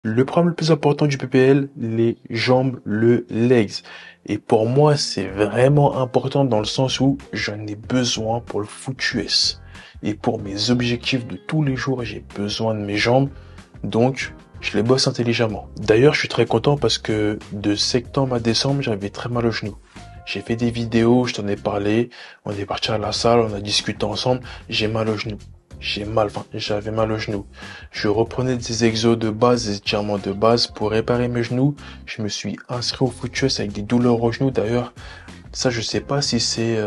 Le problème le plus important du PPL, les jambes, le legs. Et pour moi, c'est vraiment important dans le sens où j'en ai besoin pour le foot US. Et pour mes objectifs de tous les jours, j'ai besoin de mes jambes. Donc, je les bosse intelligemment. D'ailleurs, je suis très content parce que de septembre à décembre, j'avais très mal au genou. J'ai fait des vidéos, je t'en ai parlé. On est parti à la salle, on a discuté ensemble. J'ai mal au genou. J'avais mal au genou. Je reprenais des exos de base, des étirements de base pour réparer mes genoux. Je me suis inscrit au foot avec des douleurs au genou. D'ailleurs, ça, je sais pas si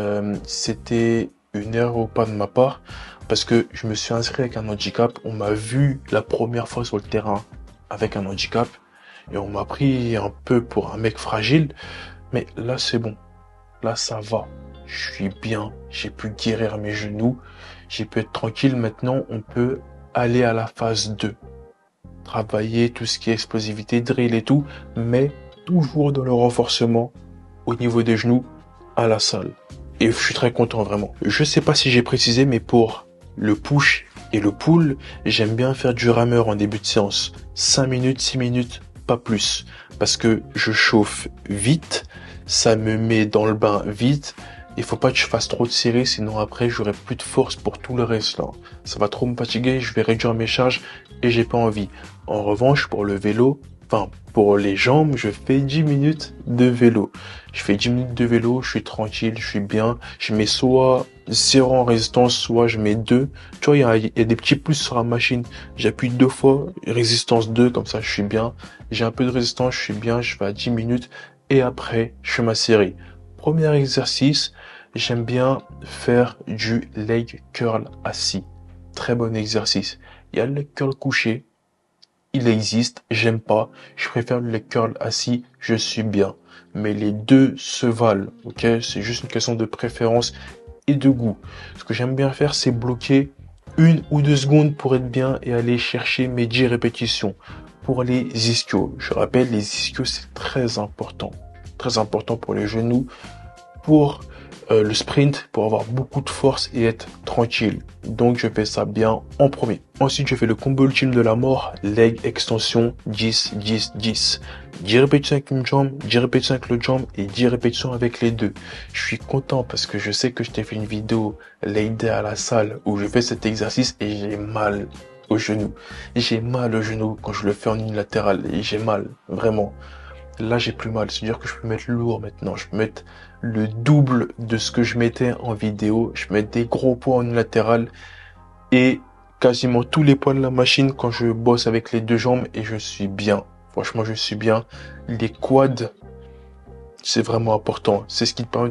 c'était une erreur ou pas de ma part, parce que je me suis inscrit avec un handicap. On m'a vu la première fois sur le terrain avec un handicap et on m'a pris un peu pour un mec fragile. Mais là, c'est bon. Là, ça va. Je suis bien. J'ai pu guérir mes genoux. J'ai pu être tranquille. Maintenant, on peut aller à la phase 2. Travailler tout ce qui est explosivité, drill et tout, mais toujours dans le renforcement au niveau des genoux à la salle. Et je suis très content vraiment. Je sais pas si j'ai précisé, mais pour le push et le pull, j'aime bien faire du rameur en début de séance. 5 minutes, 6 minutes, pas plus. Parce que je chauffe vite, ça me met dans le bain vite. Il faut pas que je fasse trop de séries, sinon après j'aurai plus de force pour tout le reste là. Ça va trop me fatiguer, je vais réduire mes charges et j'ai pas envie. En revanche, pour le vélo, pour les jambes, je fais 10 minutes de vélo. Je fais 10 minutes de vélo, je suis tranquille, je suis bien. Je mets soit 0 en résistance, soit je mets 2. Tu vois, il y a des petits plus sur la machine. J'appuie 2 fois, résistance 2, comme ça je suis bien. J'ai un peu de résistance, je suis bien, je fais à 10 minutes. Et après, je fais ma série. Premier exercice, j'aime bien faire du leg curl assis. Très bon exercice. Il y a le leg curl couché. Il existe, j'aime pas. Je préfère le leg curl assis, je suis bien. Mais les deux se valent, ok? C'est juste une question de préférence et de goût. Ce que j'aime bien faire, c'est bloquer 1 ou 2 secondes pour être bien et aller chercher mes 10 répétitions. Pour les ischios, je rappelle, les ischios, c'est très important. Très important pour les genoux, pour le sprint, pour avoir beaucoup de force et être tranquille. Donc je fais ça bien en premier. Ensuite, je fais le combo ultime de la mort, leg extension 10, 10, 10. 10 répétitions avec une jambe, 10 répétitions avec l'autre jambe et 10 répétitions avec les deux. Je suis content parce que je sais que je t'ai fait une vidéo leg day à la salle où je fais cet exercice et j'ai mal au genou. J'ai mal au genou quand je le fais en unilatéral et j'ai mal, vraiment. Là, j'ai plus mal. C'est-à-dire que je peux mettre lourd maintenant. Je peux mettre le double de ce que je mettais en vidéo. Je peux mettre des gros poids en unilatéral et quasiment tous les poids de la machine quand je bosse avec les deux jambes et je suis bien. Franchement, je suis bien. Les quads, c'est vraiment important. C'est ce qui te permet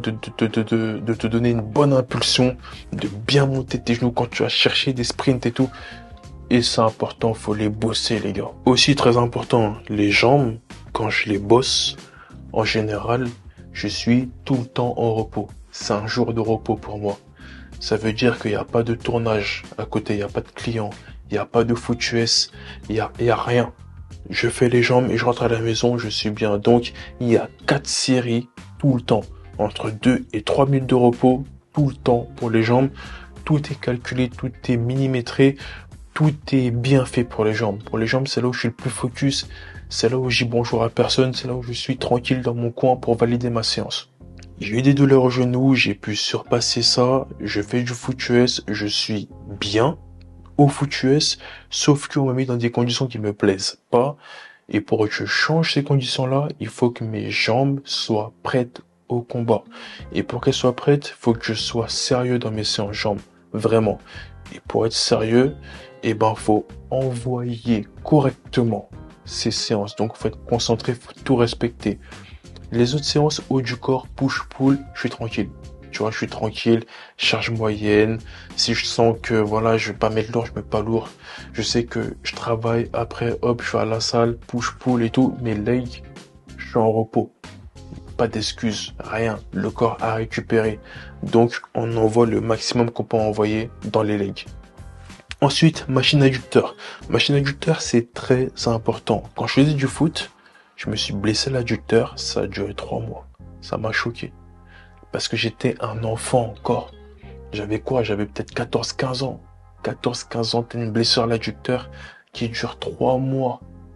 de te donner une bonne impulsion, de bien monter tes genoux quand tu vas chercher des sprints et tout. Et c'est important, faut les bosser, les gars. Aussi très important, les jambes, quand je les bosse, en général, je suis tout le temps en repos. C'est un jour de repos pour moi. Ça veut dire qu'il n'y a pas de tournage à côté, il n'y a pas de client, il n'y a pas de foot US, il y a rien. Je fais les jambes et je rentre à la maison, je suis bien. Donc, il y a 4 séries tout le temps. Entre 2 et 3 minutes de repos, tout le temps pour les jambes. Tout est calculé, tout est millimétré. Tout est bien fait pour les jambes. Pour les jambes, c'est là où je suis le plus focus. C'est là où je dis bonjour à personne. C'est là où je suis tranquille dans mon coin pour valider ma séance. J'ai eu des douleurs au genou. J'ai pu surpasser ça. Je fais du foot US. Je suis bien au foot US. Sauf qu'on m'a mis dans des conditions qui me plaisent pas. Et pour que je change ces conditions-là, il faut que mes jambes soient prêtes au combat. Et pour qu'elles soient prêtes, il faut que je sois sérieux dans mes séances jambes. Vraiment. Et pour être sérieux, faut envoyer correctement ces séances. Donc, faut être concentré, faut tout respecter. Les autres séances, haut du corps, push-pull, je suis tranquille. Tu vois, je suis tranquille, charge moyenne. Si je sens que, voilà, je vais pas mettre lourd, je mets pas lourd. Je sais que je travaille, après, hop, je vais à la salle, push-pull et tout. Mes legs, je suis en repos. Pas d'excuses, rien. Le corps a récupéré. Donc, on envoie le maximum qu'on peut envoyer dans les legs. Ensuite, machine adducteur. Machine adducteur, c'est très important. Quand je faisais du foot, je me suis blessé l'adducteur, ça a duré 3 mois. Ça m'a choqué. Parce que j'étais un enfant encore. J'avais quoi? J'avais peut-être 14-15 ans. 14-15 ans, t'as une blessure à l'adducteur qui dure 3 mois.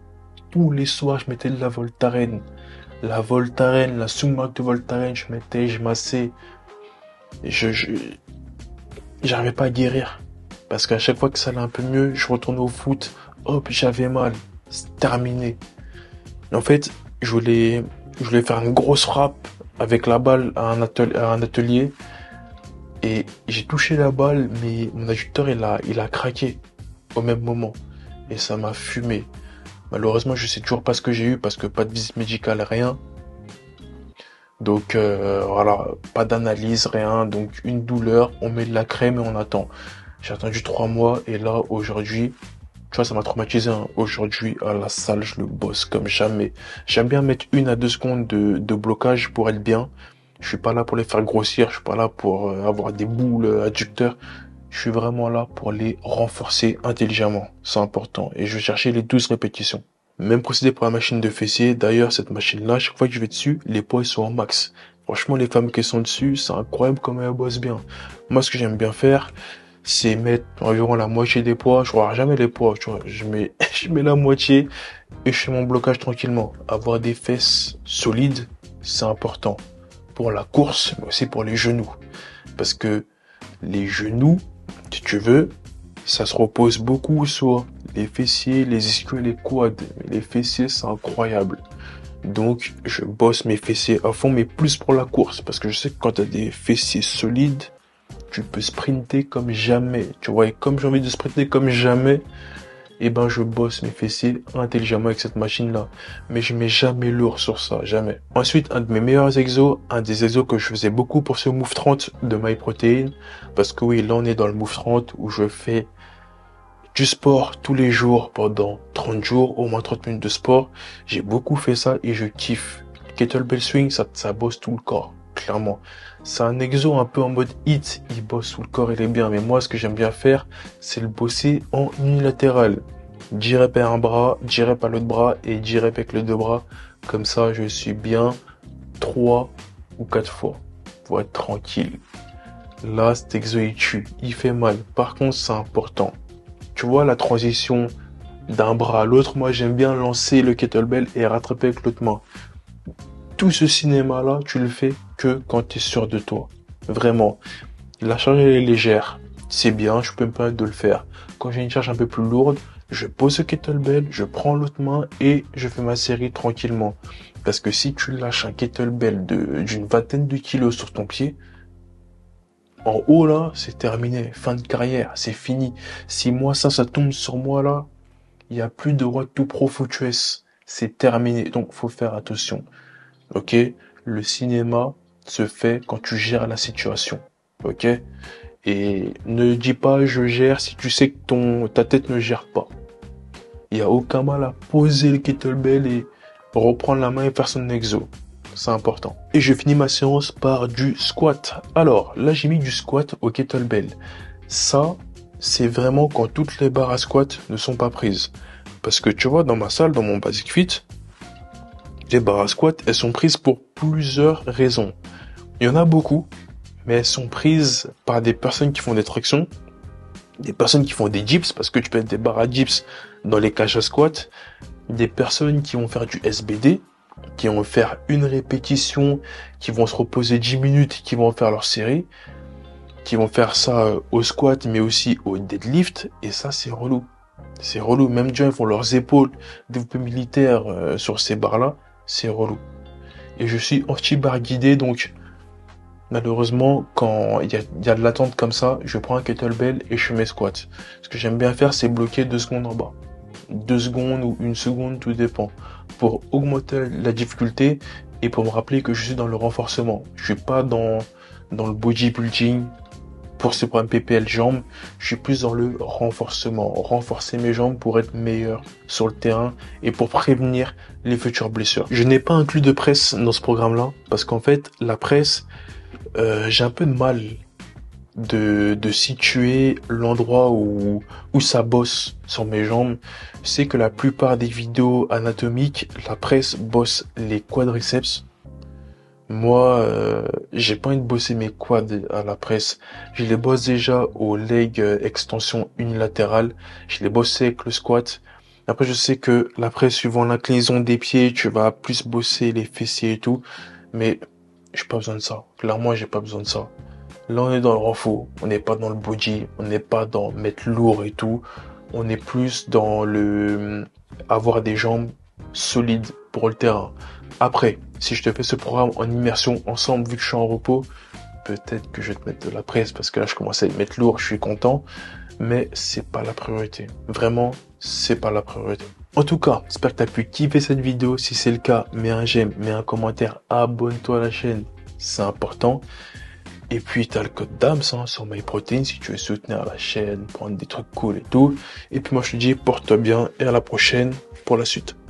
tous les soirs, je mettais de la Voltaren. La Voltaren, la sous-marque de Voltaren, je massais. Et j'arrivais pas à guérir. Parce qu'à chaque fois que ça allait un peu mieux, je retournais au foot. Hop, j'avais mal. C'est terminé. En fait, je voulais faire une grosse frappe avec la balle à un atelier. Et j'ai touché la balle, mais mon adducteur, il a craqué au même moment. Et ça m'a fumé. Malheureusement, je sais toujours pas ce que j'ai eu parce que pas de visite médicale, rien. Donc voilà, pas d'analyse, rien. Donc une douleur, on met de la crème et on attend. J'ai attendu 3 mois et là aujourd'hui, tu vois, ça m'a traumatisé. Hein. Aujourd'hui à la salle, je le bosse comme jamais. J'aime bien mettre 1 à 2 secondes de blocage pour être bien. Je suis pas là pour les faire grossir, je suis pas là pour avoir des boules adducteurs. Je suis vraiment là pour les renforcer intelligemment. C'est important. Et je vais chercher les 12 répétitions. Même procédé pour la machine de fessier. D'ailleurs, cette machine-là, chaque fois que je vais dessus, les poids ils sont au max. Franchement, les femmes qui sont dessus, c'est incroyable comment elles bossent bien. Moi, ce que j'aime bien faire, c'est mettre environ la moitié des poids. Je regarde jamais les poids, tu vois. Je mets la moitié et je fais mon blocage tranquillement. Avoir des fesses solides, c'est important. Pour la course, mais aussi pour les genoux. Parce que les genoux, si tu veux, ça se repose beaucoup sur les fessiers, les ischios et les quads. Mais les fessiers, c'est incroyable. Donc, je bosse mes fessiers à fond, mais plus pour la course. Parce que je sais que quand tu as des fessiers solides, tu peux sprinter comme jamais. Tu vois, et comme j'ai envie de sprinter comme jamais, eh ben, je bosse mes fessiers intelligemment avec cette machine-là. Mais je mets jamais lourd sur ça, jamais. Ensuite, un de mes meilleurs exos, un des exos que je faisais beaucoup pour ce Move 30 de MyProtein. Parce que oui, là, on est dans le Move 30 où je fais du sport tous les jours pendant 30 jours, au moins 30 minutes de sport. J'ai beaucoup fait ça et je kiffe. Kettlebell swing, ça bosse tout le corps, clairement. C'est un exo un peu en mode hit, il bosse tout le corps, il est bien. Mais moi, ce que j'aime bien faire, c'est le bosser en unilatéral. 10 reps à un bras, 10 reps à l'autre bras et 10 reps avec les 2 bras. Comme ça, je suis bien 3 ou 4 fois pour être tranquille. Là, cet exo, il tue, il fait mal. Par contre, c'est important. Tu vois la transition d'un bras à l'autre, moi j'aime bien lancer le kettlebell et rattraper avec l'autre main. Tout ce cinéma-là, tu le fais que quand tu es sûr de toi. Vraiment. La charge elle est légère. C'est bien, je peux me permettre de le faire. Quand j'ai une charge un peu plus lourde, je pose le kettlebell, je prends l'autre main et je fais ma série tranquillement. Parce que si tu lâches un kettlebell d'une vingtaine de kilos sur ton pied, en haut là, c'est terminé, fin de carrière, c'est fini. Si moi ça tombe sur moi là, il y a plus de Road to Pro Foot US, c'est terminé. Donc faut faire attention. OK? Le cinéma se fait quand tu gères la situation. OK? Et ne dis pas je gère si tu sais que ta tête ne gère pas. Il y a aucun mal à poser le kettlebell et reprendre la main et faire son exo. C'est important. Et je finis ma séance par du squat. Alors, là, j'ai mis du squat au kettlebell. Ça, c'est vraiment quand toutes les barres à squat ne sont pas prises. Parce que tu vois, dans ma salle, dans mon Basic Fit, les barres à squat, elles sont prises pour plusieurs raisons. Il y en a beaucoup, mais elles sont prises par des personnes qui font des tractions, des personnes qui font des dips, parce que tu peux être des barres à dips dans les cages à squat, des personnes qui vont faire du SBD, qui vont faire une répétition, qui vont se reposer 10 minutes, qui vont faire leur série, qui vont faire ça au squat, mais aussi au deadlift, et ça, c'est relou. C'est relou. Même des gens, ils font leurs épaules développés militaires sur ces barres-là, c'est relou. Et je suis anti-barre guidée, donc malheureusement, quand il y a de l'attente comme ça, je prends un kettlebell et je fais mes squats. Ce que j'aime bien faire, c'est bloquer 2 secondes en bas. 2 secondes ou 1 seconde, tout dépend. Pour augmenter la difficulté et pour me rappeler que je suis dans le renforcement. Je suis pas dans le bodybuilding pour ces problèmes PPL jambes. Je suis plus dans le renforcement. Renforcer mes jambes pour être meilleur sur le terrain et pour prévenir les futures blessures. Je n'ai pas inclus de presse dans ce programme-là parce qu'en fait, la presse, j'ai un peu de mal de situer l'endroit où ça bosse sur mes jambes. Je sais que la plupart des vidéos anatomiques, la presse bosse les quadriceps. Moi, j'ai pas envie de bosser mes quads à la presse. Je les bosse déjà au leg extension unilatérale. Je les bossais avec le squat. Après, je sais que l'après, suivant l'inclinaison des pieds, tu vas plus bosser les fessiers et tout. Mais j'ai pas besoin de ça. Clairement, j'ai pas besoin de ça. Là, on est dans le renfort. On n'est pas dans le body. On n'est pas dans mettre lourd et tout. On est plus dans le avoir des jambes solides pour le terrain. Après, si je te fais ce programme en immersion ensemble, vu que je suis en repos, peut-être que je vais te mettre de la presse parce que là, je commence à y mettre lourd. Je suis content, mais c'est pas la priorité. Vraiment, c'est pas la priorité. En tout cas, j'espère que tu as pu kiffer cette vidéo. Si c'est le cas, mets un j'aime, mets un commentaire, abonne-toi à la chaîne. C'est important. Et puis, t'as le code DAMS sur MyProtein si tu veux soutenir la chaîne, prendre des trucs cool et tout. Et puis moi, je te dis, porte-toi bien et à la prochaine pour la suite.